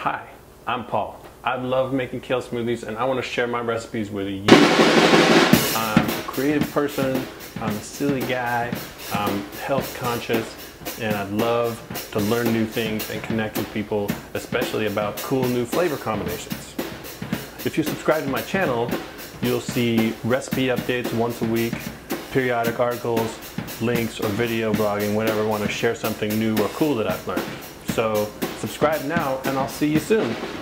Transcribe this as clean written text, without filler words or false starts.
Hi, I'm Paul. I love making kale smoothies and I want to share my recipes with you. I'm a creative person, I'm a silly guy, I'm health conscious, and I love to learn new things and connect with people, especially about cool new flavor combinations. If you subscribe to my channel, you'll see recipe updates once a week, periodic articles, links, or video blogging whenever I want to share something new or cool that I've learned. So subscribe now and I'll see you soon.